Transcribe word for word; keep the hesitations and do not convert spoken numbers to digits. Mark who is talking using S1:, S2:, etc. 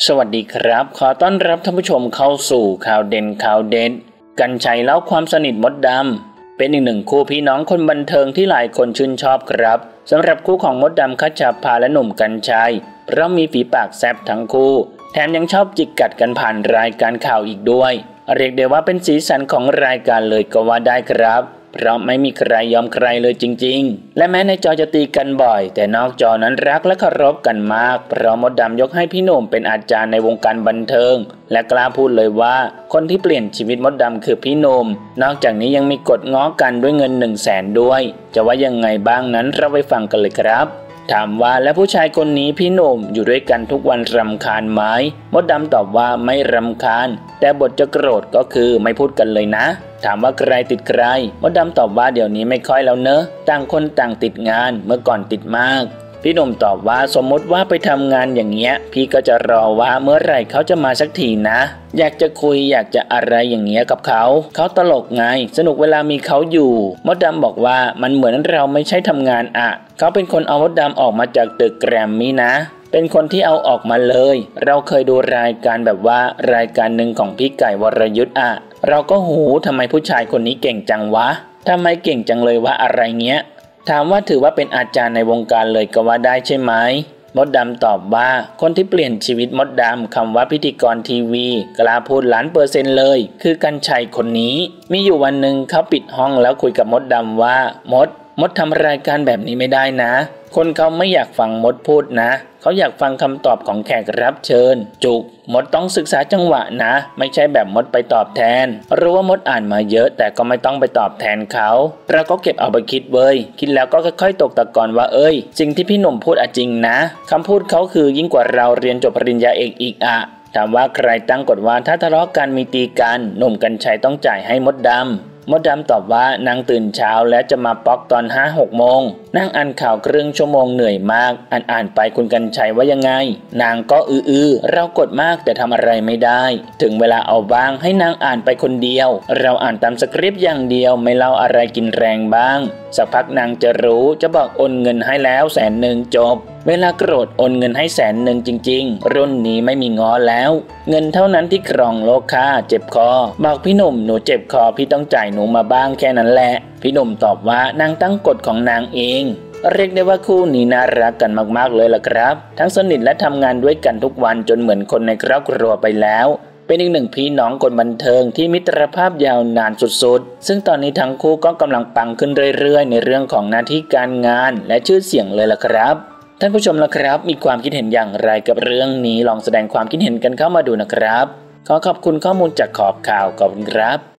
S1: สวัสดีครับขอต้อนรับท่านผู้ชมเข้าสู่ข่าวเด่นข่าวเด็ดกรรชัยเล่าความสนิทมดดำเป็นอีกหนึ่งคู่พี่น้องคนบันเทิงที่หลายคนชื่นชอบครับสำหรับคู่ของมดดำคัชชาภาและหนุ่มกรรชัยเพราะมีฝีปากแซ่บทั้งคู่แถมยังชอบจิกกัดกันผ่านรายการข่าวอีกด้วยเรียกได้ว่าเป็นสีสันของรายการเลยก็ว่าได้ครับเพราะไม่มีใครยอมใครเลยจริงๆและแม้ในจอจะตีกันบ่อยแต่นอกจอนั้นรักและเคารพกันมากเพราะมดดำยกให้พี่หนุ่มเป็นอาจารย์ในวงการบันเทิงและกล้าพูดเลยว่าคนที่เปลี่ยนชีวิตมดดำคือพี่หนุ่มนอกจากนี้ยังมีกฎง้อกันด้วยเงินหนึ่งแสนด้วยจะว่ายังไงบ้างนั้นเราไปฟังกันเลยครับถามว่าและผู้ชายคนนี้พี่หนุ่มอยู่ด้วยกันทุกวันรำคาญไหมมดดำตอบว่าไม่รำคาญแต่บทจะโกรธก็คือไม่พูดกันเลยนะถามว่าใครติดใครมดดำตอบว่าเดี๋ยวนี้ไม่ค่อยแล้วเนอะต่างคนต่างติดงานเมื่อก่อนติดมากพี่หนุ่มตอบว่าสมมติว่าไปทำงานอย่างเงี้ยพี่ก็จะรอว่าเมื่อไหร่เขาจะมาสักทีนะอยากจะคุยอยากจะอะไรอย่างเงี้ยกับเขาเขาตลกไงสนุกเวลามีเขาอยู่มดดำบอกว่ามันเหมือนเราไม่ใช่ทำงานอะเขาเป็นคนเอามดดำออกมาจากตึกแกรมมี่นะเป็นคนที่เอาออกมาเลยเราเคยดูรายการแบบว่ารายการหนึ่งของพี่ไก่วรยุทธ์อะเราก็หูทำไมผู้ชายคนนี้เก่งจังวะทำไมเก่งจังเลยวะอะไรเงี้ยถามว่าถือว่าเป็นอาจารย์ในวงการเลยก็ว่าได้ใช่ไหมมดดำตอบว่าคนที่เปลี่ยนชีวิตมดดำคำว่าพิธีกรทีวีกล้าพูดล้านเปอร์เซ็นต์เลยคือกรรชัยคนนี้มีอยู่วันหนึ่งเขาปิดห้องแล้วคุยกับมดดำว่ามดมดทำรายการแบบนี้ไม่ได้นะคนเขาไม่อยากฟังมดพูดนะเขาอยากฟังคำตอบของแขกรับเชิญจุกมดต้องศึกษาจังหวะนะไม่ใช่แบบมดไปตอบแทนรู้ว่ามดอ่านมาเยอะแต่ก็ไม่ต้องไปตอบแทนเขาเราก็เก็บเอาไปคิดเว้ยคิดแล้วก็ค่อยๆตกตะกอนว่าเอ้ยสิ่งที่พี่หนุ่มพูดอะจริงนะคำพูดเขาคือยิ่งกว่าเราเรียนจบปริญญาเอกอีกอะถามว่าใครตั้งกฎว่าถ้าทะเลาะกันมีตีกันหนุ่มกรรชัยต้องจ่ายให้มดดำมดดำตอบว่านางตื่นเช้าและจะมาป๊อกตอนห้าหกโมงนั่งอ่านข่าวครึ่งชั่วโมงเหนื่อยมากอ่านอ่านไปคุณกรรชัยว่ายังไงนางก็อืออือเรากดมากแต่ทำอะไรไม่ได้ถึงเวลาเอาบ้างให้นางอ่านไปคนเดียวเราอ่านตามสคริปต์อย่างเดียวไม่เล่าอะไรกินแรงบ้างสักพักนางจะรู้จะบอกโอนเงินให้แล้วแสนหนึ่งจบเวลาโกรธโอนเงินให้แสนหนึ่งจริงๆรุ่นนี้ไม่มีง้อแล้วเงินเท่านั้นที่ครองโลกค่ะเจ็บคอบอกพี่หนุ่มหนูเจ็บคอพี่ต้องจ่ายหนูมาบ้างแค่นั้นแหละพี่หนุ่มตอบว่านางตั้งกฎของนางเองเรียกได้ว่าคู่นี้น่ารักกันมากๆเลยล่ะครับทั้งสนิทและทำงานด้วยกันทุกวันจนเหมือนคนในครอบครัวไปแล้วเป็นอีกหนึ่งพี่น้องคนบันเทิงที่มิตรภาพยาวนานสุดๆซึ่งตอนนี้ทั้งคู่ก็กำลังปังขึ้นเรื่อยๆในเรื่องของหน้าที่การงานและชื่อเสียงเลยล่ะครับท่านผู้ชมล่ะครับมีความคิดเห็นอย่างไรกับเรื่องนี้ลองแสดงความคิดเห็นกันเข้ามาดูนะครับขอขอบคุณข้อมูลจากขอบข่าวขอบคุณครับ